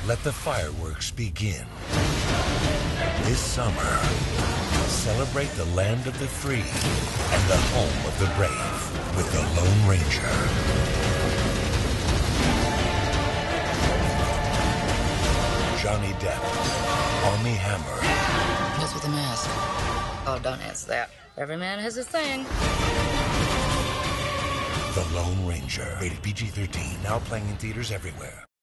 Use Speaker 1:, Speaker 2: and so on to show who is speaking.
Speaker 1: Let the fireworks begin. This summer, celebrate the land of the free and the home of the brave with the Lone Ranger. Johnny Depp, Armie Hammer.
Speaker 2: What's with the mask? Oh, don't answer that. Every man has his thing.
Speaker 1: The Lone Ranger. Rated PG-13. Now playing in theaters everywhere.